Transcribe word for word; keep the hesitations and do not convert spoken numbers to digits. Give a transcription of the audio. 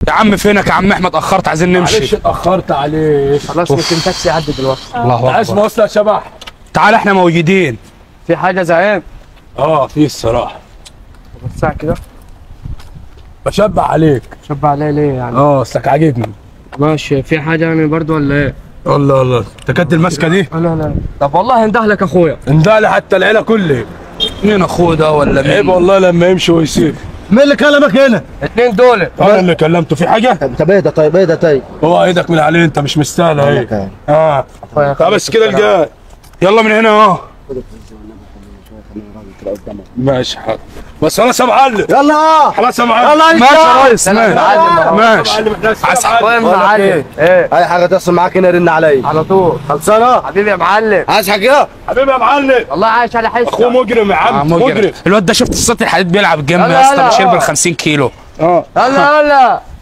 يا عم فينك يا عم احمد؟ اتاخرت عايزين نمشي. معلش اتاخرت عليك. خلاص ممكن تاكسي يعدي دلوقتي. الله عايز اكبر. مواصله يا شبح؟ تعال احنا موجودين. في حاجه زعيم؟ اه في الصراحه. ساعه كده بشبع عليك. شبع عليا ليه يعني؟ اه اصلك عاجبني. ماشي، في حاجه يعني برضو ولا ايه؟ الله الله انت كانت الماسكه دي؟ لا لا. طب والله هنده لك اخويا. اندالي حتى العيله كلها. مين اخوه ده ولا عيب مين؟ والله لما يمشي ويسيب. مين اللي كلمك هنا؟ اتنين دول. انا اللي كلمته في حاجه؟ انت ايه ده طيب؟ ايه ده طيب؟ هو ايدك من عليه، انت مش مستاهله ايه؟ اه طب بس كده الجاي. يلا من هنا اهو. ماشي حاضر. بس خلاص يا معلم. يلا خلاص يا معلم. يلا ماشي يا ريس معلم. ماشي. ماشي. عايز اخويا معلم. ايه؟ اي حاجه تحصل معاك هنا رن عليا على طول. خلصانه؟ حبيبي يا معلم. عايز حاجه؟ حبيبي يا معلم. والله عايش على حسك. اخوه مجرم يا آه، عم مجرم. مجرم. الواد ده شفت السطح الحديد بيلعب جيم يلا يا اسطى، يلا. بيشيل بال خمسين كيلو. اه يلا يلا.